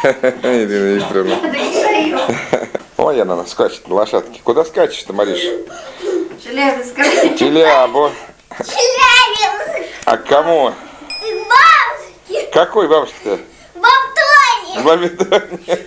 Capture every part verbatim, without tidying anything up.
Ирина Викторовна. Ой, она скачет на лошадке. Куда скачешь-то, Мариш? Челябинск. Челябу. Челябинск. А к кому? Бабушки. Какой бабушке-то? В Бабе Тоне.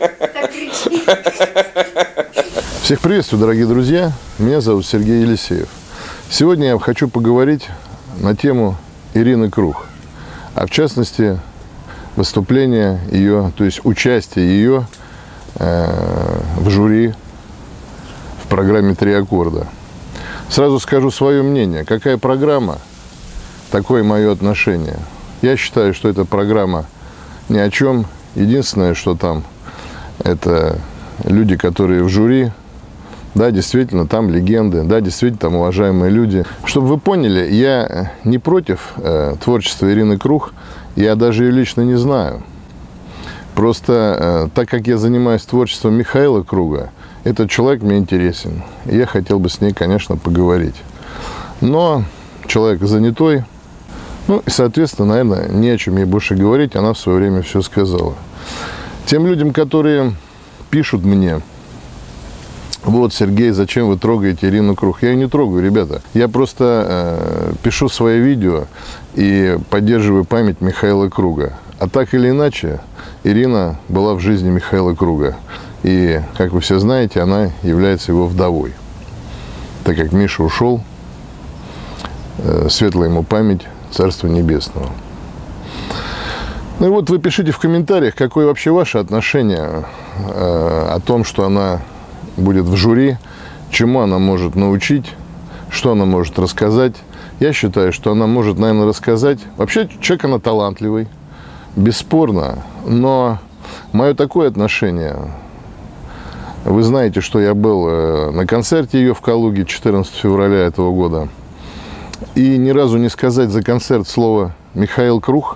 Всех приветствую, дорогие друзья. Меня зовут Сергей Елисеев. Сегодня я хочу поговорить на тему Ирины Круг. А в частности, выступление ее, то есть участие ее э, в жюри в программе «Три аккорда». Сразу скажу свое мнение. Какая программа, такое мое отношение. Я считаю, что эта программа ни о чем. Единственное, что там, это люди, которые в жюри. Да, действительно, там легенды, да, действительно, там уважаемые люди. Чтобы вы поняли, я не против э, творчества Ирины Круг, я даже ее лично не знаю. Просто э, так как я занимаюсь творчеством Михаила Круга, этот человек мне интересен. И я хотел бы с ней, конечно, поговорить. Но человек занятой, ну, и, соответственно, наверное, не о чем ей больше говорить, она в свое время все сказала. Тем людям, которые пишут мне: вот, Сергей, зачем вы трогаете Ирину Круг? Я ее не трогаю, ребята. Я просто э, пишу свои видео и поддерживаю память Михаила Круга. А так или иначе, Ирина была в жизни Михаила Круга. И, как вы все знаете, она является его вдовой. Так как Миша ушел, э, светлая ему память, Царство Небесного. Ну и вот вы пишите в комментариях, какое вообще ваше отношение э, о том, что она будет в жюри, чему она может научить, что она может рассказать. Я считаю, что она может, наверное, рассказать. Вообще, человек она талантливый, бесспорно, но мое такое отношение... Вы знаете, что я был на концерте ее в Калуге четырнадцатого февраля этого года. И ни разу не сказать за концерт слово «Михаил Круг»,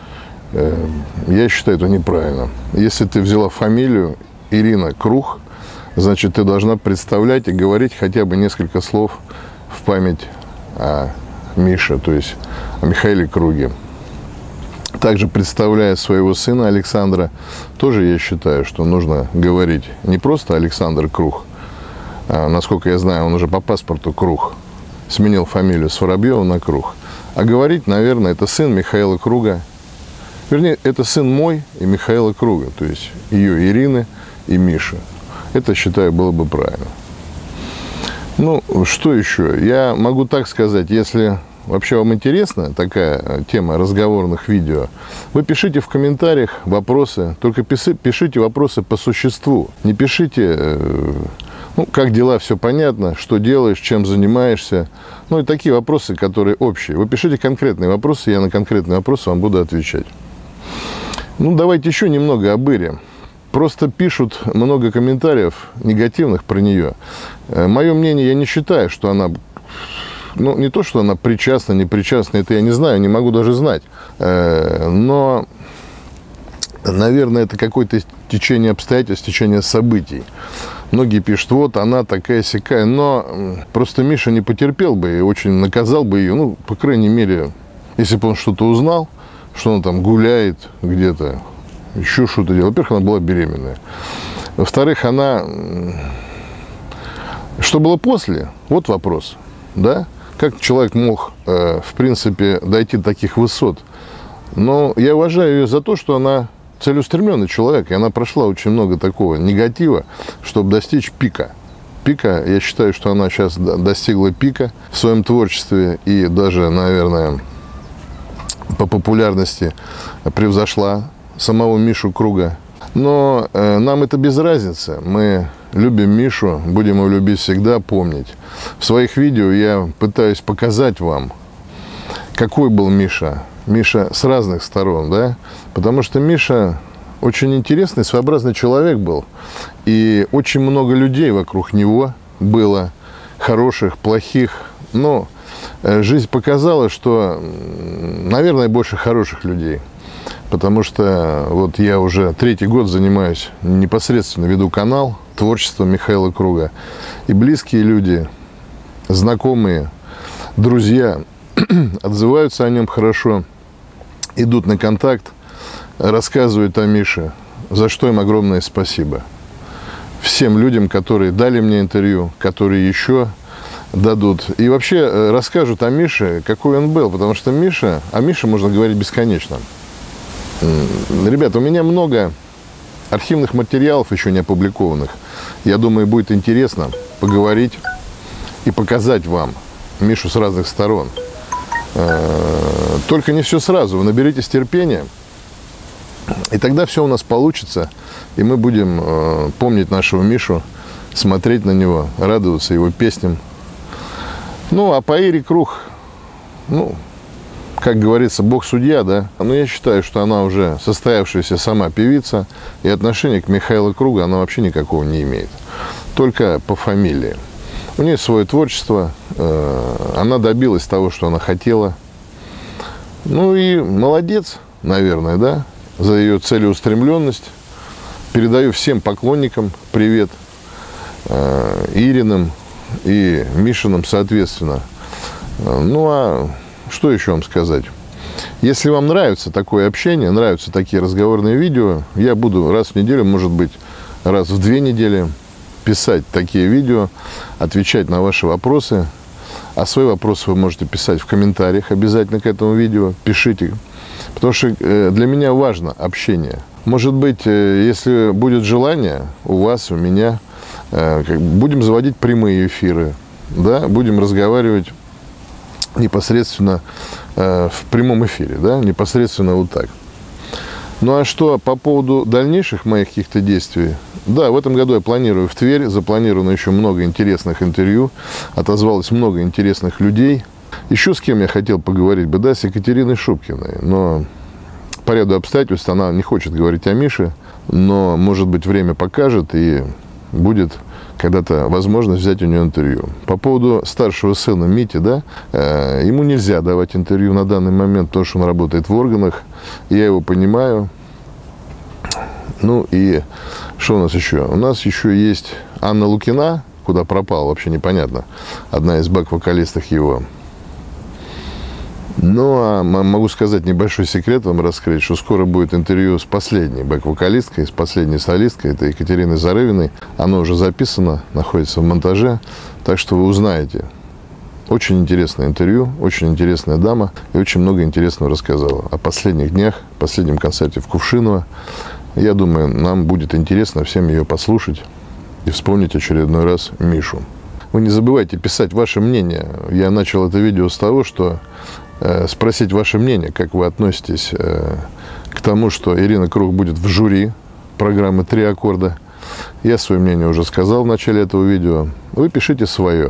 я считаю, это неправильно. Если ты взяла фамилию Ирина Круг, значит, ты должна представлять и говорить хотя бы несколько слов в память о Мише, то есть о Михаиле Круге. Также, представляя своего сына Александра, тоже я считаю, что нужно говорить не просто Александр Круг, а, насколько я знаю, он уже по паспорту Круг, сменил фамилию с Воробьева на Круг, а говорить, наверное, это сын Михаила Круга, вернее, это сын мой и Михаила Круга, то есть ее Ирины и Миши. Это, считаю, было бы правильно. Ну, что еще? Я могу так сказать, если вообще вам интересна такая тема разговорных видео, вы пишите в комментариях вопросы, только пишите вопросы по существу. Не пишите, ну, как дела, все понятно, что делаешь, чем занимаешься. Ну, и такие вопросы, которые общие. Вы пишите конкретные вопросы, я на конкретные вопросы вам буду отвечать. Ну, давайте еще немного об Ире. Просто пишут много комментариев негативных про нее. Мое мнение, я не считаю, что она... Ну, не то, что она причастна, не причастна, это я не знаю, не могу даже знать. Но, наверное, это какое-то течение обстоятельств, течение событий. Многие пишут, вот, она такая-сякая, но просто Миша не потерпел бы и очень наказал бы ее. Ну, по крайней мере, если бы он что-то узнал, что она там гуляет где-то, еще что-то делает. Во-первых, она была беременная. Во-вторых, она... Что было после? Вот вопрос, да? Как человек мог, э, в принципе, дойти до таких высот? Но я уважаю ее за то, что она целеустремленный человек, и она прошла очень много такого негатива, чтобы достичь пика. Пика, я считаю, что она сейчас достигла пика в своем творчестве и даже, наверное, по популярности превзошла самого Мишу Круга. Но э, нам это без разницы. Мы любим Мишу, будем его любить всегда, помнить. В своих видео я пытаюсь показать вам, какой был Миша. Миша с разных сторон, да? Потому что Миша очень интересный, своеобразный человек был. И очень много людей вокруг него было, хороших, плохих. Но э, жизнь показала, что, наверное, больше хороших людей. Потому что вот я уже третий год занимаюсь, непосредственно веду канал творчества Михаила Круга. И близкие люди, знакомые, друзья отзываются о нем хорошо, идут на контакт, рассказывают о Мише. за что им огромное спасибо. Всем людям, которые дали мне интервью, которые еще дадут. И вообще расскажут о Мише, какой он был. Потому что Миша, о Мише можно говорить бесконечно. Ребята, у меня много архивных материалов еще не опубликованных. Я думаю, будет интересно поговорить и показать вам Мишу с разных сторон. Только не все сразу. Вы наберитесь терпения. И тогда все у нас получится. И мы будем помнить нашего Мишу, смотреть на него, радоваться его песням. Ну, а по Ире Круг, ну, как говорится, Бог судья, да. Но я считаю, что она уже состоявшаяся сама певица. И отношение к Михаилу Кругу она вообще никакого не имеет. Только по фамилии. У нее свое творчество. Она добилась того, что она хотела. Ну и молодец, наверное, да, за ее целеустремленность. Передаю всем поклонникам привет. Ириным и Мишиным, соответственно. Ну, а что еще вам сказать? Если вам нравится такое общение, нравятся такие разговорные видео, я буду раз в неделю, может быть, раз в две недели писать такие видео, отвечать на ваши вопросы. А свои вопросы вы можете писать в комментариях обязательно к этому видео. Пишите. Потому что для меня важно общение. Может быть, если будет желание у вас, у меня, будем заводить прямые эфиры, да, будем разговаривать непосредственно в прямом эфире, да, непосредственно вот так. Ну а что по поводу дальнейших моих каких-то действий? Да, в этом году я планирую в Тверь, запланировано еще много интересных интервью, отозвалось много интересных людей. Еще с кем я хотел поговорить бы, да, с Екатериной Шубкиной, но по ряду обстоятельств она не хочет говорить о Мише, но, может быть, время покажет и будет когда-то возможность взять у нее интервью. По поводу старшего сына Мити, да, э, ему нельзя давать интервью на данный момент, потому что он работает в органах, я его понимаю. Ну и что у нас еще? У нас еще есть Анна Лукина, куда пропала, вообще непонятно, одна из бэк-вокалисток его. Ну, а могу сказать небольшой секрет вам раскрыть, что скоро будет интервью с последней бэк-вокалисткой, с последней солисткой, это Екатериной Зарывиной. Оно уже записано, находится в монтаже, так что вы узнаете. Очень интересное интервью, очень интересная дама и очень много интересного рассказала о последних днях, последнем концерте в Кувшиново. Я думаю, нам будет интересно всем ее послушать и вспомнить очередной раз Мишу. Вы не забывайте писать ваше мнение. Я начал это видео с того, что спросить ваше мнение, как вы относитесь к тому, что Ирина Круг будет в жюри программы «Три аккорда». Я свое мнение уже сказал в начале этого видео. Вы пишите свое.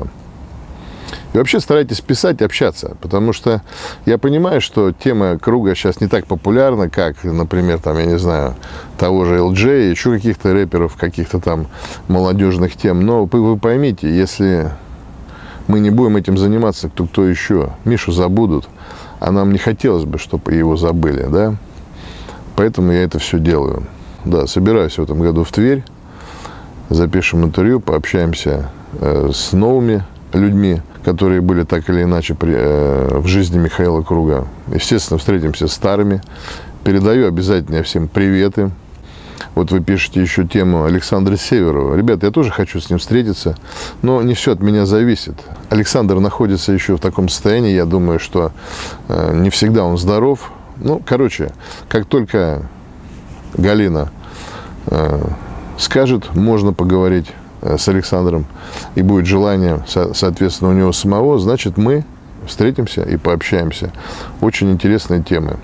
И вообще старайтесь писать, общаться, потому что я понимаю, что тема Круга сейчас не так популярна, как, например, там, я не знаю, того же эл джей, еще каких-то рэперов, каких-то там молодежных тем. Но вы, вы поймите, если мы не будем этим заниматься, то кто еще? Мишу забудут, а нам не хотелось бы, чтобы его забыли, да? Поэтому я это все делаю. Да, собираюсь в этом году в Тверь, запишем интервью, пообщаемся э, с новыми людьми, которые были так или иначе при, э, в жизни Михаила Круга. Естественно, встретимся с старыми. Передаю обязательно всем приветы. Вот вы пишете еще тему Александра Северова. Ребята, я тоже хочу с ним встретиться, но не все от меня зависит. Александр находится еще в таком состоянии, я думаю, что э, не всегда он здоров. Ну, короче, как только Галина э, скажет, можно поговорить э, с Александром, и будет желание, со, соответственно, у него самого, значит, мы встретимся и пообщаемся. Очень интересные темы.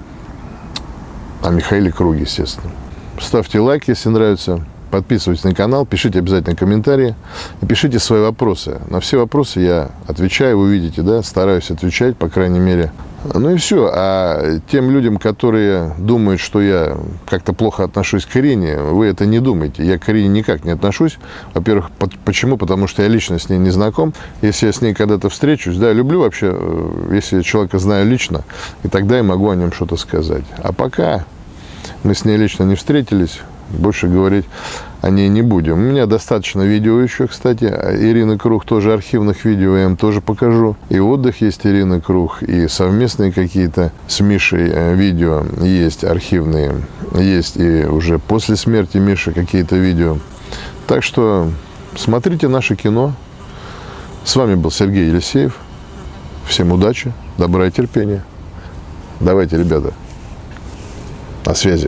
О Михаиле Круге, естественно. Ставьте лайк, если нравится. Подписывайтесь на канал, пишите обязательно комментарии и пишите свои вопросы. На все вопросы я отвечаю, вы видите, да, стараюсь отвечать, по крайней мере. Ну и все. А тем людям, которые думают, что я как-то плохо отношусь к Ирине, вы это не думайте. Я к Ирине никак не отношусь. Во-первых, почему? Потому что я лично с ней не знаком. Если я с ней когда-то встречусь, да, люблю вообще, если человека знаю лично, и тогда я могу о нем что-то сказать. А пока мы с ней лично не встретились, больше говорить о ней не будем. У меня достаточно видео еще, кстати. Ирины Круг тоже архивных видео я им тоже покажу. И отдых есть Ирины Круг, и совместные какие-то с Мишей видео есть архивные. Есть и уже после смерти Миши какие-то видео. Так что смотрите наше кино. С вами был Сергей Елисеев. Всем удачи, добра и терпения. Давайте, ребята, на связи.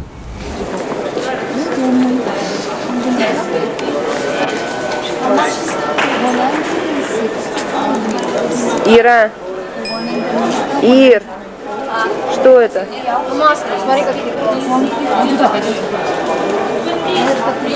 Ира, Ир, что это? Маска, смотри, как